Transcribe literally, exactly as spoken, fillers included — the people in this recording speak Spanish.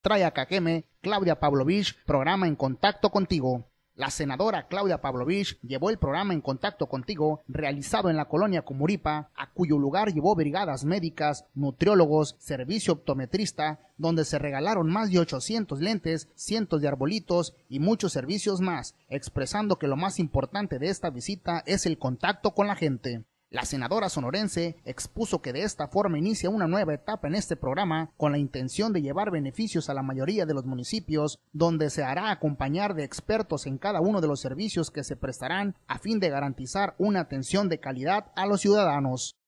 Traya Cajeme, Claudia Pavlovich, programa En Contacto Contigo. La senadora Claudia Pavlovich llevó el programa En Contacto Contigo, realizado en la colonia Comuripa, a cuyo lugar llevó brigadas médicas, nutriólogos, servicio optometrista, donde se regalaron más de ochocientos lentes, cientos de arbolitos y muchos servicios más, expresando que lo más importante de esta visita es el contacto con la gente. La senadora sonorense expuso que de esta forma inicia una nueva etapa en este programa con la intención de llevar beneficios a la mayoría de los municipios, donde se hará acompañar de expertos en cada uno de los servicios que se prestarán a fin de garantizar una atención de calidad a los ciudadanos.